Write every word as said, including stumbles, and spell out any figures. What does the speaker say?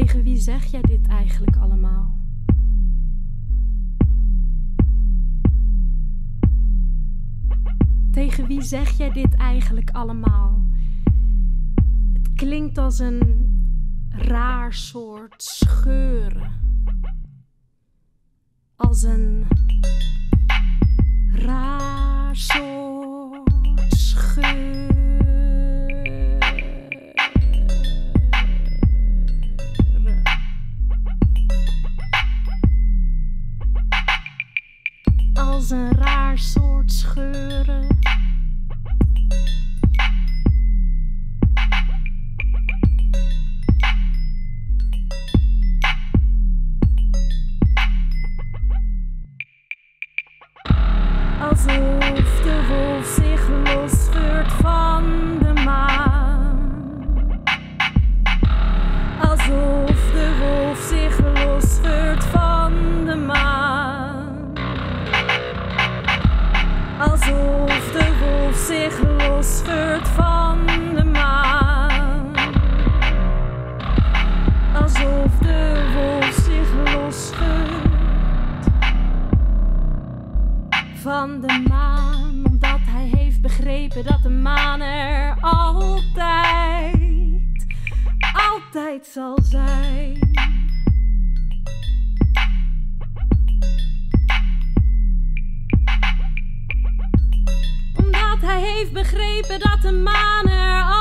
Tegen wie zeg jij dit eigenlijk allemaal? Tegen wie zeg jij dit eigenlijk allemaal? Het klinkt als een raar soort scheuren. Als een raar soort scheuren. Als een raar soort scheuren. Alsof de wolf zich losscheurt van de maan. Alsof de wolf zich losscheurt van de maan. Alsof de wolf zich losscheurt van de maan. Alsof de wolf zich losscheurt van de maan, omdat hij heeft begrepen dat de maan er altijd, altijd zal zijn. Omdat hij heeft begrepen dat de maan er altijd